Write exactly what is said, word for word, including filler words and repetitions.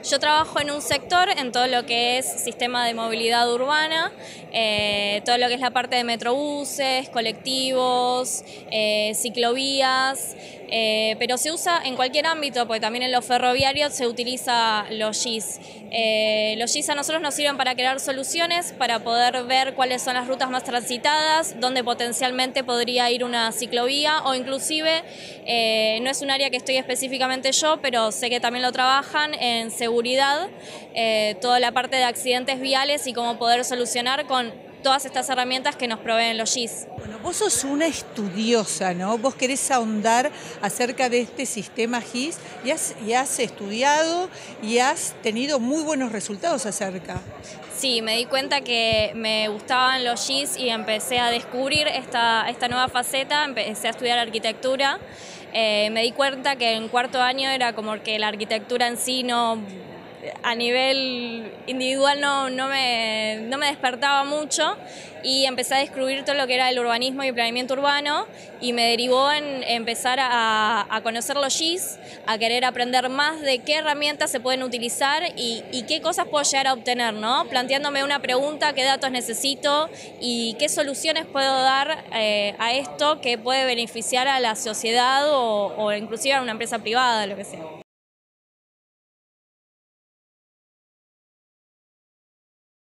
Yo trabajo en un sector en todo lo que es sistema de movilidad urbana, eh, todo lo que es la parte de metrobuses, colectivos, eh, ciclovías, eh, pero se usa en cualquier ámbito, porque también en los ferroviarios se utiliza los G I S. Eh, los G I S a nosotros nos sirven para crear soluciones, para poder ver cuáles son las rutas más transitadas, dónde potencialmente podría ir una ciclovía o inclusive, eh, no es un área que estoy específicamente yo, pero sé que también lo trabajan en seguridad, eh, toda la parte de accidentes viales y cómo poder solucionar con todas estas herramientas que nos proveen los G I S. Bueno, vos sos una estudiosa, ¿no? Vos querés ahondar acerca de este sistema G I S y has, y has estudiado y has tenido muy buenos resultados acerca. Sí, me di cuenta que me gustaban los G I S y empecé a descubrir esta, esta nueva faceta, empecé a estudiar arquitectura. Eh, me di cuenta que en cuarto año era como que la arquitectura en sí no, a nivel individual no, no, me, no me despertaba mucho y empecé a descubrir todo lo que era el urbanismo y el planeamiento urbano y me derivó en empezar a, a conocer los G I S, a querer aprender más de qué herramientas se pueden utilizar y, y qué cosas puedo llegar a obtener, ¿no? Planteándome una pregunta, qué datos necesito y qué soluciones puedo dar eh, a esto que puede beneficiar a la sociedad o, o inclusive a una empresa privada, lo que sea.